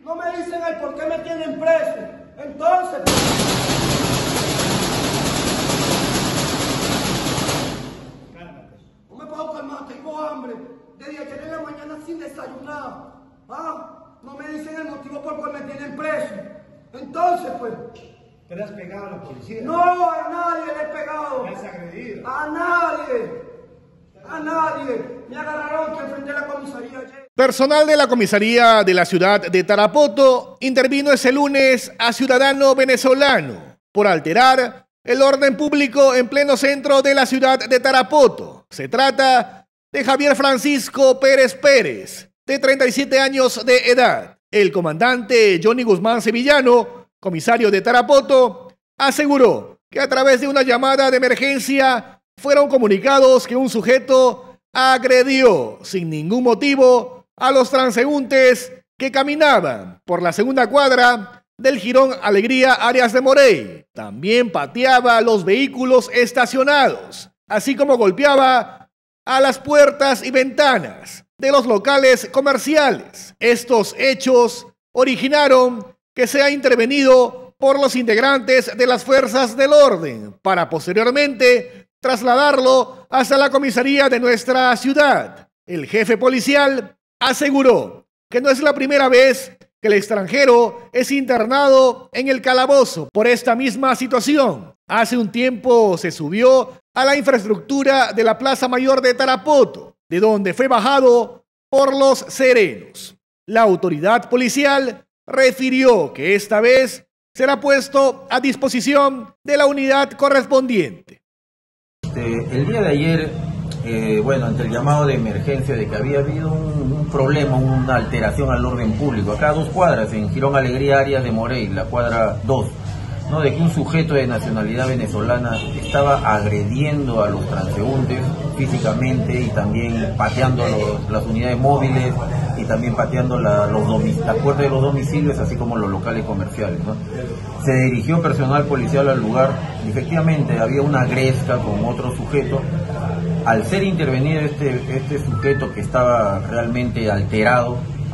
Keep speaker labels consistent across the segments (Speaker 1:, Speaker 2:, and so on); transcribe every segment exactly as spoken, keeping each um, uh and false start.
Speaker 1: No me dicen el por qué me tienen preso. Entonces... Cálmate. No me puedo calmar, tengo hambre. Desde ayer en la mañana sin desayunar. ¿Ah? No me dicen el motivo por cual me tienen preso. Entonces, pues...
Speaker 2: ¿Te le has pegado a la policía?
Speaker 1: No, a nadie le he pegado.
Speaker 2: ¿Me has agredido?
Speaker 1: A nadie. A nadie. Me agarraron que enfrenté la comisaría ayer.
Speaker 3: Personal de la comisaría de la ciudad de Tarapoto intervino ese lunes a ciudadano venezolano por alterar el orden público en pleno centro de la ciudad de Tarapoto. Se trata de Javier Francisco Pérez Pérez, de treinta y siete años de edad. El comandante Johnny Guzmán Sevillano, comisario de Tarapoto, aseguró que a través de una llamada de emergencia fueron comunicados que un sujeto agredió sin ningún motivo a los transeúntes que caminaban por la segunda cuadra del Jirón Alegría Arias de Morey. También pateaba los vehículos estacionados, así como golpeaba a las puertas y ventanas de los locales comerciales. Estos hechos originaron que sea intervenido por los integrantes de las fuerzas del orden para posteriormente trasladarlo hasta la comisaría de nuestra ciudad. El jefe policial aseguró que no es la primera vez que el extranjero es internado en el calabozo por esta misma situación. Hace un tiempo se subió a la infraestructura de la Plaza Mayor de Tarapoto, de donde fue bajado por los serenos. La autoridad policial refirió que esta vez será puesto a disposición de la unidad correspondiente.
Speaker 4: Este, el día de ayer, eh, bueno, ante el llamado de emergencia de que había habido un, un problema, una alteración al orden público, acá a dos cuadras, en Jirón Alegría Arias de Morey, la cuadra dos, ¿no? De que un sujeto de nacionalidad venezolana estaba agrediendo a los transeúntes físicamente y también pateando los, las unidades móviles y también pateando la, los domic, las puertas de los domicilios, así como los locales comerciales, ¿no? Se dirigió personal policial al lugar y efectivamente había una gresca con otro sujeto. Al ser intervenido este, este sujeto que estaba realmente alterado,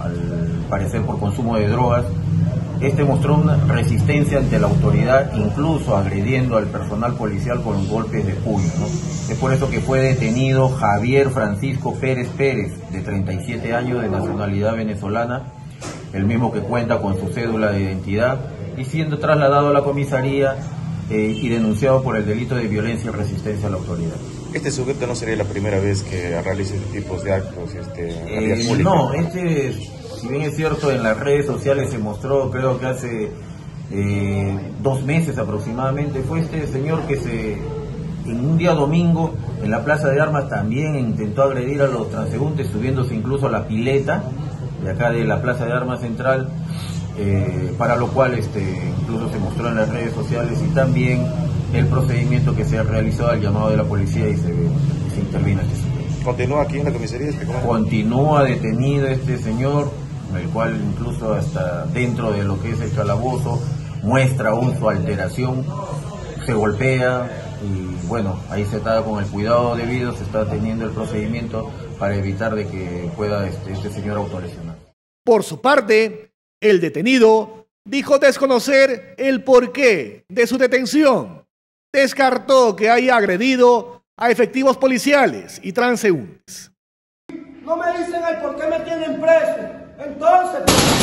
Speaker 4: al parecer por consumo de drogas, este mostró una resistencia ante la autoridad, incluso agrediendo al personal policial con golpes de puño, ¿no? Es por eso que fue detenido Javier Francisco Pérez Pérez, de treinta y siete años, de nacionalidad venezolana, el mismo que cuenta con su cédula de identidad, y siendo trasladado a la comisaría eh, y denunciado por el delito de violencia y resistencia a la autoridad.
Speaker 5: Este sujeto no sería la primera vez que realice este tipo de actos este,
Speaker 4: eh, No, este... Si bien es cierto, en las redes sociales se mostró, creo que hace eh, dos meses aproximadamente, fue este señor que se, en un día domingo, en la Plaza de Armas también intentó agredir a los transeúntes, subiéndose incluso a la pileta de acá de la Plaza de Armas Central, eh, para lo cual este, incluso se mostró en las redes sociales, y también el procedimiento que se ha realizado al llamado de la policía y se, se intervino este señor.
Speaker 5: ¿Continúa aquí en la comisaría?
Speaker 4: Continúa detenido este señor, el cual incluso hasta dentro de lo que es el calabozo muestra aún su alteración, se golpea y bueno, ahí se está con el cuidado debido, se está teniendo el procedimiento para evitar de que pueda este, este señor autolesionar.
Speaker 3: Por su parte, el detenido dijo desconocer el porqué de su detención. Descartó que haya agredido a efectivos policiales y transeúntes.
Speaker 1: No me dicen el por qué me tienen preso. Entonces...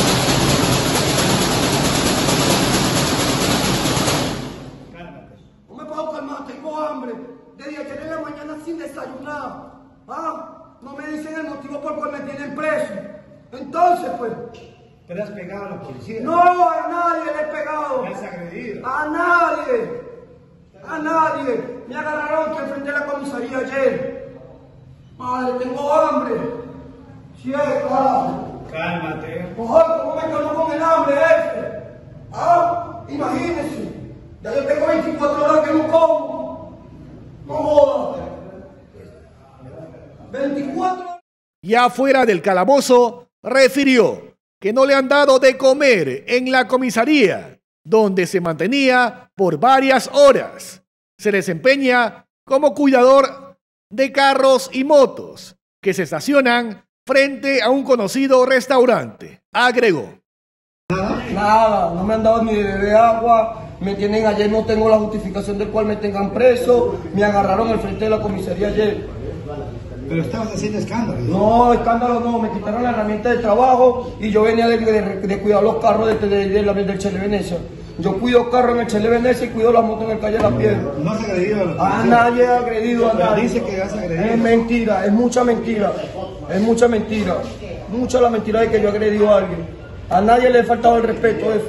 Speaker 2: Cálmate.
Speaker 1: No me puedo calmar, tengo hambre. Desde ayer en la mañana sin desayunar. ¿Ah? No me dicen el motivo por cual me tienen preso. Entonces, pues...
Speaker 2: ¿Te le has pegado a la policía?
Speaker 1: No, a nadie le he pegado.
Speaker 2: ¿Me has agredido?
Speaker 1: A nadie. A nadie. Me agarraron que enfrenté la comisaría ayer. Madre, tengo hambre. Sí, carajo.
Speaker 2: Cálmate.
Speaker 1: Ojo, ¿cómo me calmo con el hambre este? Ah, imagínense. Ya yo tengo veinticuatro horas que no como. No jodas. veinticuatro.
Speaker 3: Ya fuera del calabozo, refirió que no le han dado de comer en la comisaría, donde se mantenía por varias horas. Se desempeña como cuidador de carros y motos que se estacionan frente a un conocido restaurante. Agregó.
Speaker 1: Nada, no me han dado ni de beber agua. Me tienen ayer, no tengo la justificación del cual me tengan preso. Me agarraron al frente de la comisaría ayer.
Speaker 2: Pero estabas haciendo escándalo.
Speaker 1: No, escándalo no, me quitaron la herramienta de trabajo y yo venía de, de, de cuidar los carros de, de, de, de, del Chele Venecia. Yo cuido carros en el Chele Venecia y cuido las motos en el Calle La Piedra.
Speaker 2: No has agredido a los
Speaker 1: A
Speaker 2: policías.
Speaker 1: nadie ha agredido a
Speaker 2: Pero
Speaker 1: nadie.
Speaker 2: dice que has agredido.
Speaker 1: Es mentira, es mucha mentira. Es mucha mentira. Mucha la mentira de que yo he agredido a alguien. A nadie le he faltado el respeto eso.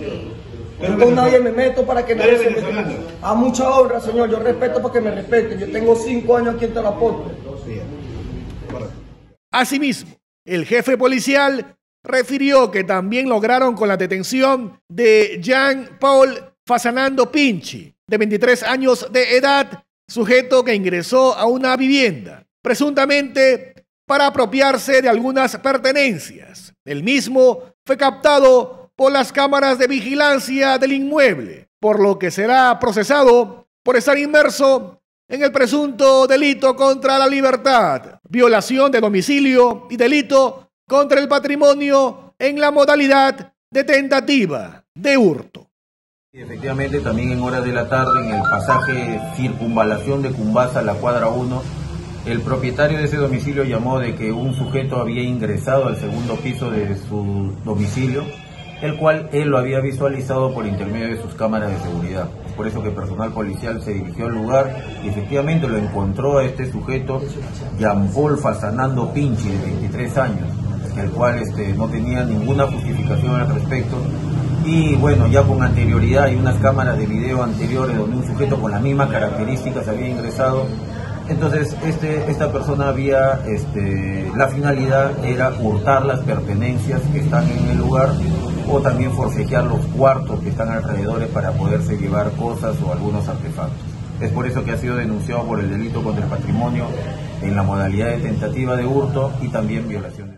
Speaker 2: Pero
Speaker 1: Yo con
Speaker 2: venezolano.
Speaker 1: nadie me meto para que nadie
Speaker 2: Eres
Speaker 1: se meta.
Speaker 2: venezolano.
Speaker 1: A mucha honra, señor. Yo respeto para que me respeten. Yo tengo cinco años aquí en Tarapoto.
Speaker 2: Sí, correcto.
Speaker 3: Asimismo, el jefe policial refirió que también lograron con la detención de Jean-Paul Fasanando Pinchi, de veintitrés años de edad, sujeto que ingresó a una vivienda, presuntamente para apropiarse de algunas pertenencias. El mismo fue captado por las cámaras de vigilancia del inmueble, por lo que será procesado por estar inmerso en el presunto delito contra la libertad, violación de domicilio y delito contra el patrimonio en la modalidad de tentativa de hurto.
Speaker 4: Efectivamente, también en horas de la tarde, en el pasaje Circunvalación de Cumbasa, la cuadra uno, el propietario de ese domicilio llamó de que un sujeto había ingresado al segundo piso de su domicilio, el cual él lo había visualizado por intermedio de sus cámaras de seguridad. Es por eso que personal policial se dirigió al lugar y efectivamente lo encontró a este sujeto, Jean-Paul Fasanando Pinchi, de veintitrés años, el cual este, no tenía ninguna justificación al respecto. Y bueno, ya con anterioridad hay unas cámaras de video anteriores donde un sujeto con las mismas características había ingresado. Entonces este, esta persona había, este, la finalidad era hurtar las pertenencias que están en el lugar o también forcejear los cuartos que están alrededor para poderse llevar cosas o algunos artefactos. Es por eso que ha sido denunciado por el delito contra el patrimonio en la modalidad de tentativa de hurto y también violación.